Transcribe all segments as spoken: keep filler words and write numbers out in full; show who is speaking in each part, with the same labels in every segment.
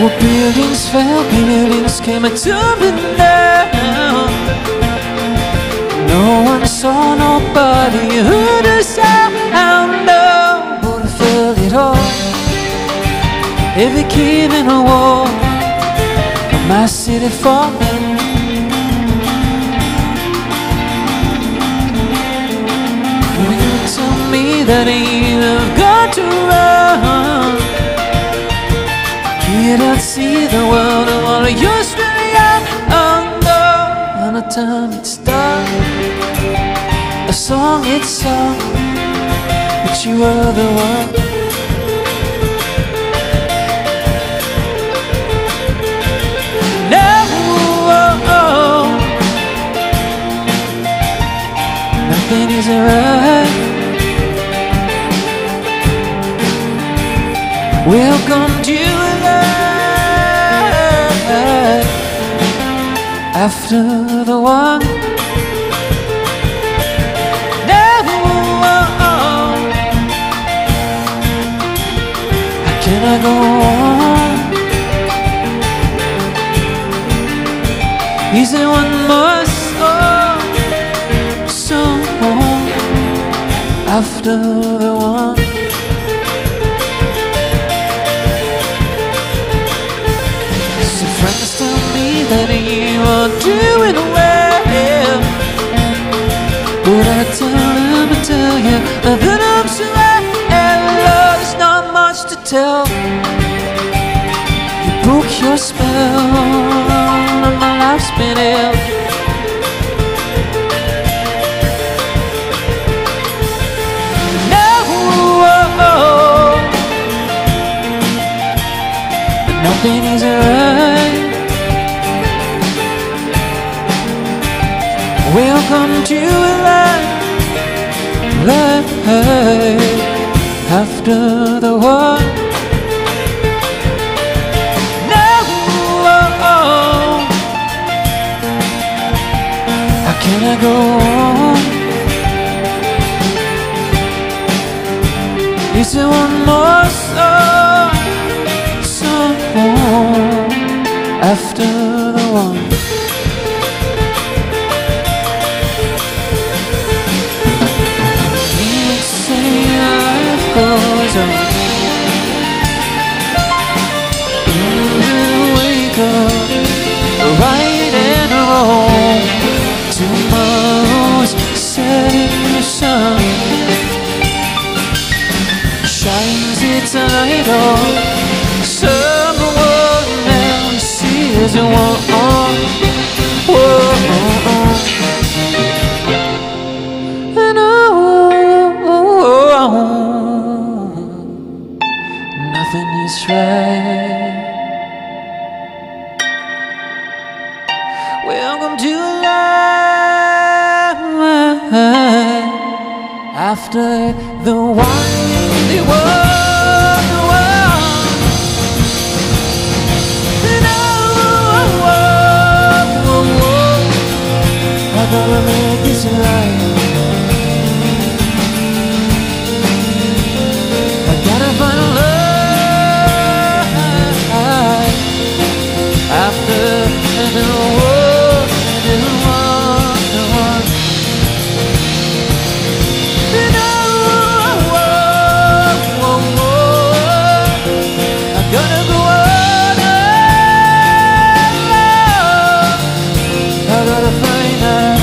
Speaker 1: Buildings fell, buildings came tumbling down. No one saw, nobody heard a sound. Nobody felt it all. It became in a war, my city falling. When you tell me that you've got to run, you don't see the world and what you're still young. And the time it's done, a song it's sung, but you were the one. Nothing is right. Welcome to life after the one. Never. How can I go on? Is there one more song? Song after the one. So friends tell me that you are doing well, but I tell them to tell you that I'm so well. There's not much to tell. You broke your spell and my life's been ill. Nothing is right. Welcome to life, life after the war. No, how can I go on? Is there one more song? After the one. You say life goes on, you wake up right and wrong. Tomorrow's setting sun shines its light on someone is a one. Whoa, and oh, nothing is right. Welcome to life after the one, the one. I gotta make this right. I gotta find a love after the one, the one, the one. I gotta go on. I gotta find out.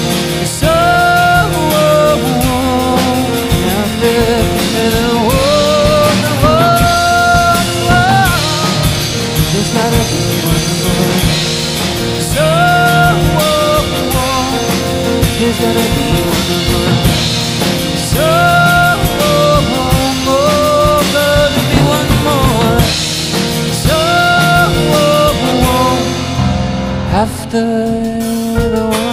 Speaker 1: There's gotta be one more. So more, gotta be one more. So after the one.